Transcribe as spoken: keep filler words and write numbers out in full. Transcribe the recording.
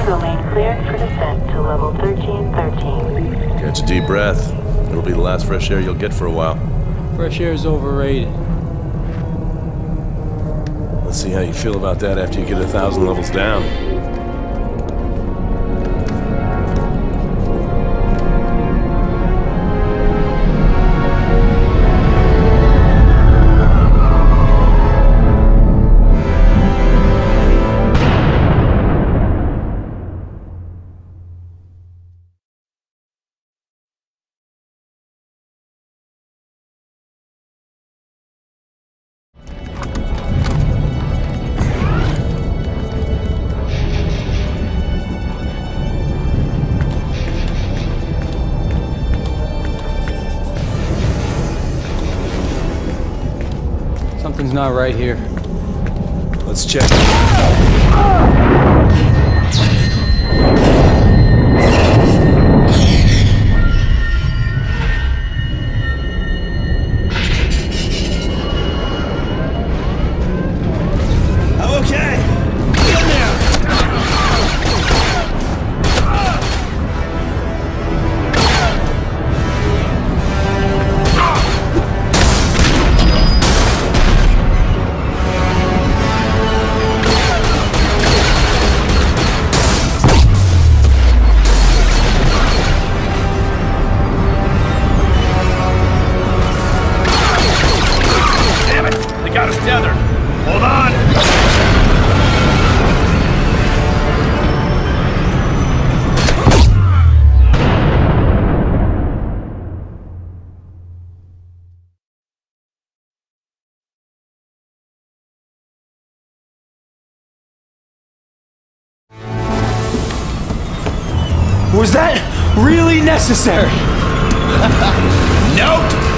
Cargo lane cleared for descent to level thirteen thirteen. Catch a deep breath. It'll be the last fresh air you'll get for a while. Fresh air is overrated. Let's see how you feel about that after you get a thousand levels down. Something's not right here. Let's check. Got us tethered. Hold on! Was that really necessary? Nope!